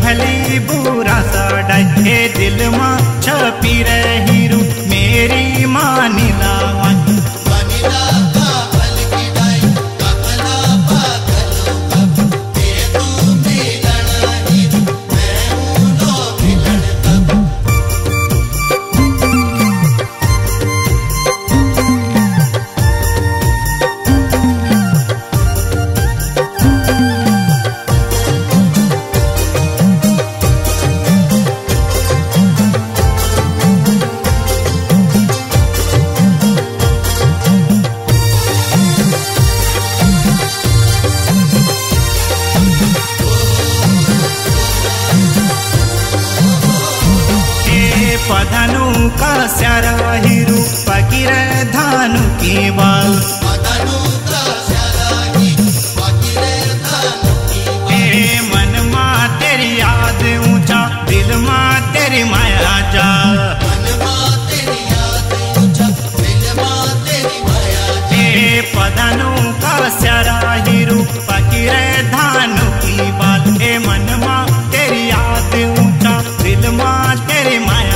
भली बुरा साडाई हे दिल मां छपी रही रू मेरी मानिला पधनु का स्यारा हिरू फकीर धानु की बाल मन मां तेरी याद ऊंचा दिल मां तेरी माया जा पधनु का स्यारा हिरू फकीर धानु की बाल मन मां तेरी याद ऊंचा दिल मां तेरी माया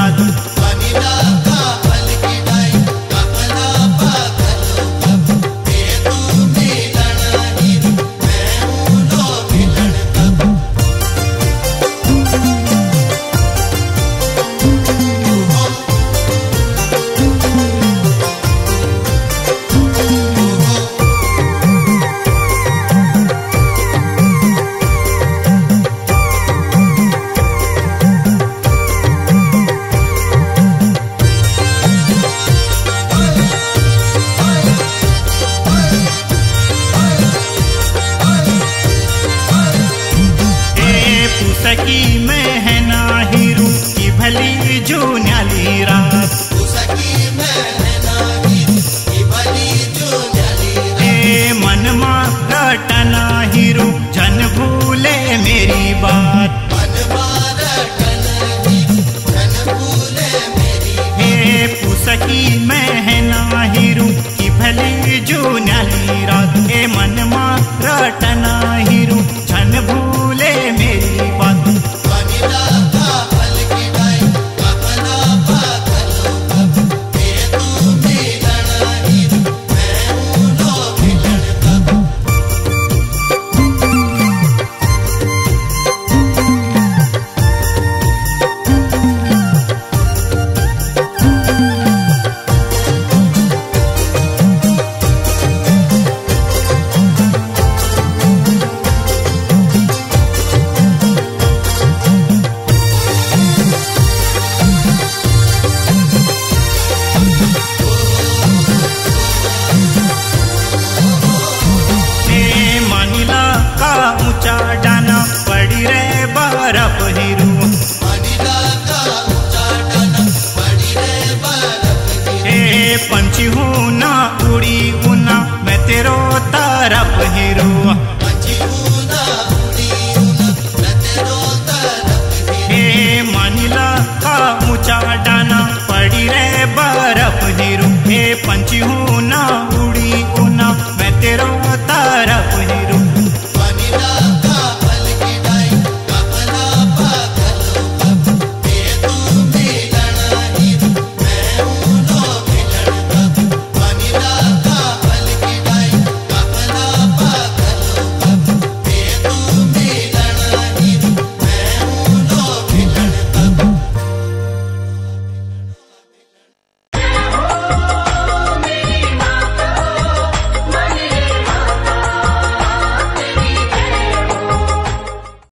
सकी मैं है ना हीरू की भली जो न्याली रात मन मां रटना हीरू जन भूले मेरी बात सकी मैं है ना हीरू की भली जो न्याली रात मन मां रटना हीरू जन भूले मेरी बात डाना पड़ी रे बर्फ हीरू पंछी हूँ ना उड़ी उना मैं तेरो तरफ हीरू मानिला का